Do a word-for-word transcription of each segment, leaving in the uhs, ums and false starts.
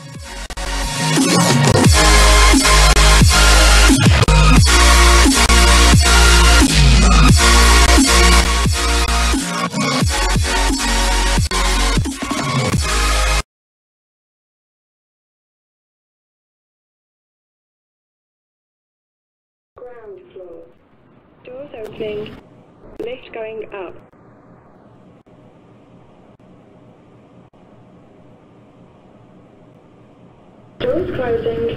Ground floor. Doors opening. Lift going up. Doors closing.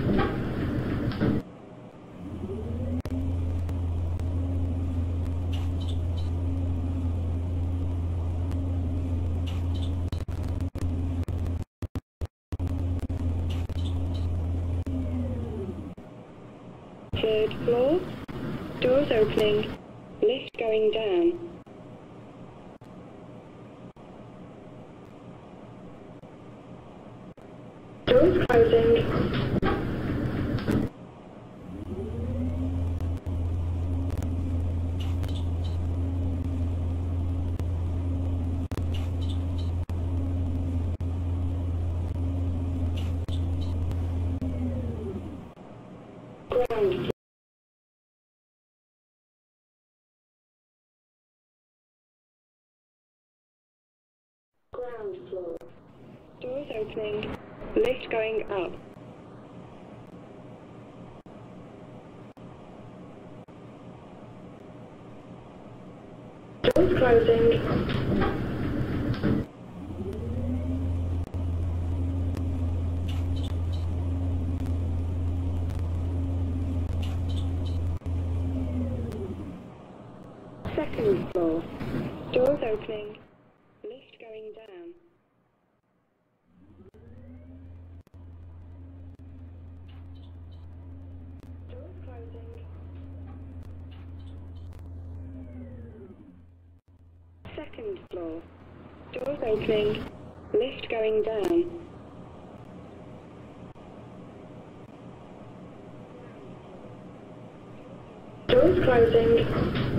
Third floor. Doors opening. Lift going down. Doors closing. Ground floor. Ground floor. Doors opening. Lift going up. Doors closing. Second floor. Doors opening. Lift going down. Doors closing. Second floor. Doors opening. Lift going down. Doors closing.